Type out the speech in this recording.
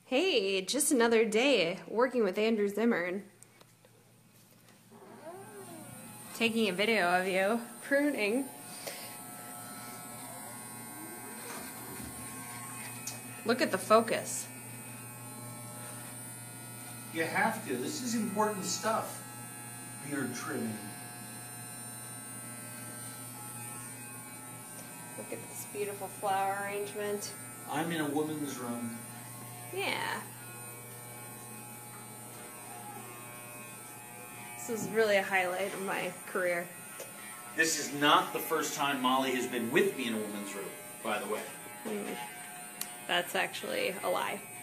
Hey, just another day working with Andrew Zimmern. Taking a video of you pruning. Look at the focus. You have to. This is important stuff. Beard trimming. Look at this beautiful flower arrangement. I'm in a woman's room. Yeah. This is really a highlight of my career. This is not the first time Molly has been with me in a woman's room, by the way. That's actually a lie.